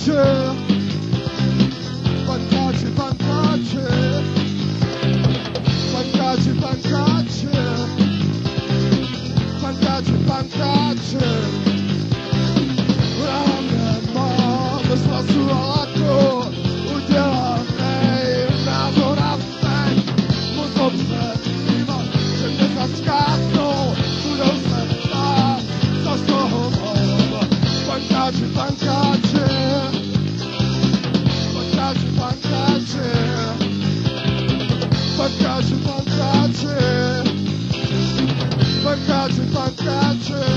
pankáče, pankáče, pankáče, pankáče, pankáče, pankáče, pankáče. Já nemám bez hlasu a laku, udělanej názor a vztek. Moc dobře vnímat, že mě zaskáknou, budou se ptát, co z toho mám. Pankáče, pankáče, pankáče, pankáče, pankáče, pankáče, pankáče, pankáče.